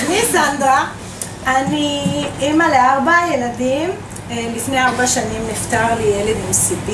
שמי סנדרה, אני אימא ל4 ילדים. לפני 4 שנים נפטר לי ילד עם CP.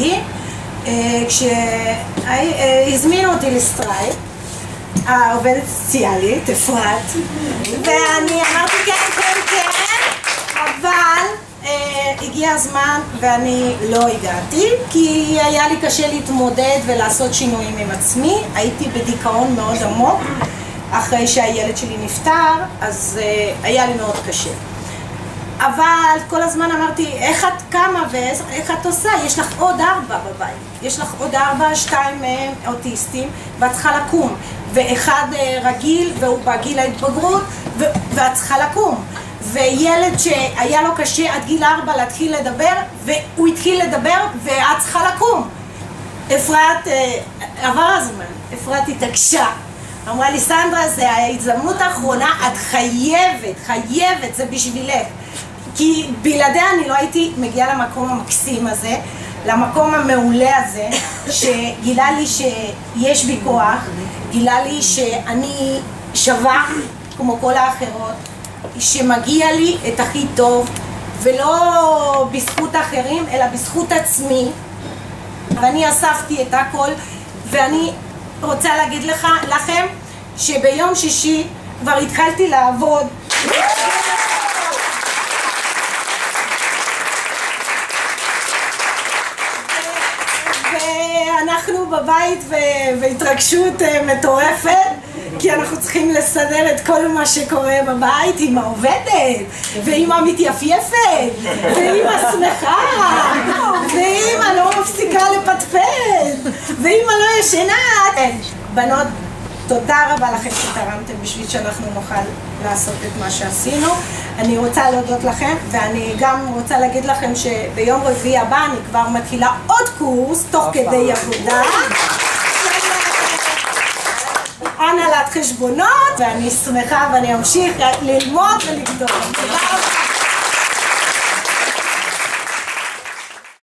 כשהזמינו אותי לסטרייק, העובדת סוציאלית, אפרת, ואני אמרתי כן, אבל הגיע הזמן ואני לא הגעתי, כי היה לי קשה להתמודד ולעשות שינויים עם עצמי. הייתי בדיכאון מאוד עמוק אחרי שהילד שלי נפטר, אז היה לי מאוד קשה. אבל כל הזמן אמרתי, איך את קמה ואיך את עושה? יש לך עוד 4 בבית. יש לך עוד 4, 2 מהם אוטיסטים, ואת צריכה לקום. ואחד רגיל והוא בגיל ההתבגרות, ואת צריכה לקום. וילד שהיה לו קשה עד גיל 4 להתחיל לדבר, והוא התחיל לדבר ואת צריכה לקום. אפרת, עבר הזמן, אפרת התעקשה. אמרה לי, סנדרה, זה ההזדמנות האחרונה, את חייבת, זה בשבילך. כי בלעדיה אני לא הייתי מגיעה למקום המקסים הזה, למקום המעולה הזה, שגילה לי שיש בי כוח, גילה לי שאני שווה כמו כל האחרות, שמגיע לי את הכי טוב, ולא בזכות האחרים, אלא בזכות עצמי. ואני אספתי את הכל, ואני רוצה להגיד לכם שביום שישי כבר התחלתי לעבוד. ואנחנו בבית בהתרגשות מטורפת, כי אנחנו צריכים לסדר את כל מה שקורה בבית. אמא עובדת, ואמא מתייפייפת, ואמא שמחה, ואמא לא מפסיקה לפטפט, ואמא לא ישנה. בנות, תודה רבה לכם שתרמתם בשביל שאנחנו נוכל לעשות את מה שעשינו. אני רוצה להודות לכם, ואני גם רוצה להגיד לכם שביום רביעי הבא אני כבר מתחילה עוד קורס תוך כדי עבודה. הנהלת חשבונות, ואני שמחה ואני אמשיך ללמוד ולגדול. תודה רבה.